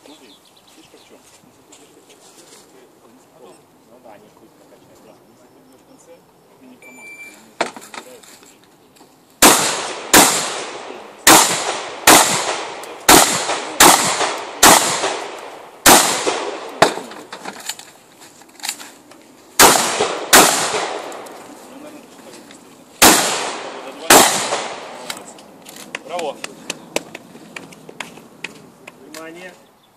Смотри, фишка в чем? Ну да, они хуй прокачают. Да. Если ты в конце, ты не промазываешь, она может не нравится. Браво! Внимание!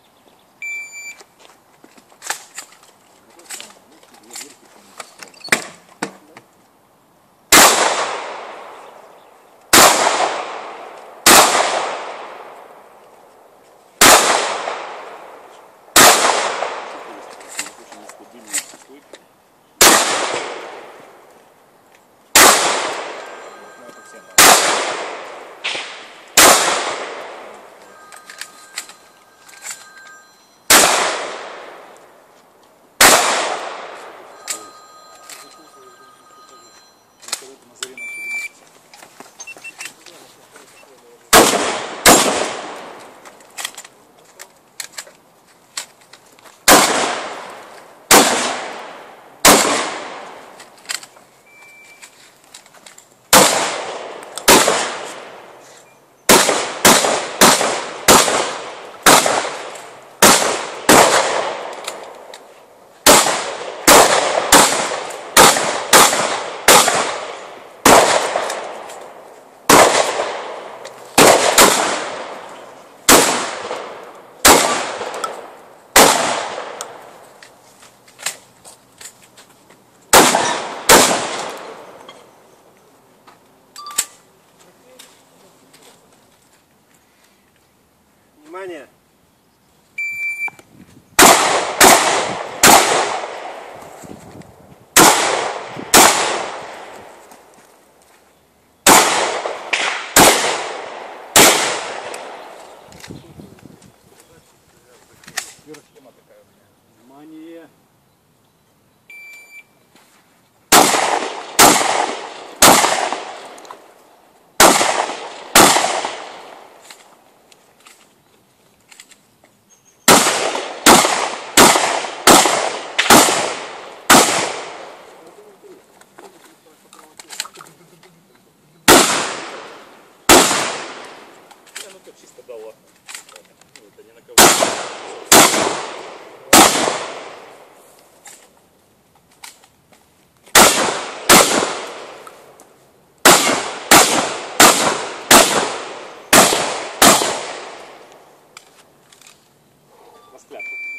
Внимание! Внимание! Ну это чисто дало. Ну, это не на кого. На скляпку.